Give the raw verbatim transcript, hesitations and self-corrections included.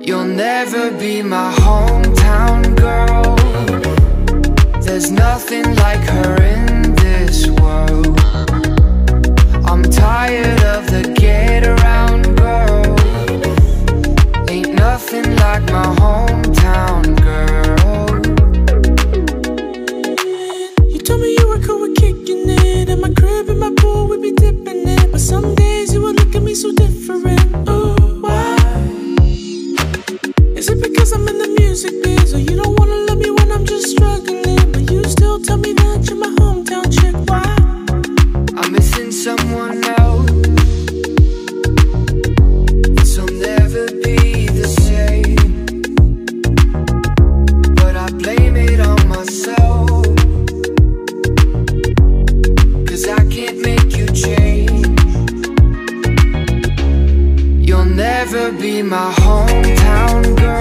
You'll never be my hometown girl. There's nothing like her in this world. I'm tired of the get around girl. Ain't nothing like my hometown girl. You told me you were cool with kicking it. At my crib, in my pool, we'd be dipping it. But some days you would look at me so different. Ooh, why? Is it because I'm in the music biz? Or you don't wanna love me when I'm just struggling? But you still tell me that you're my hometown chick. Why? I'm missing someone else. This'll never be the same. But I blame it on myself, 'cause I can't make you change. You'll never be my hometown girl.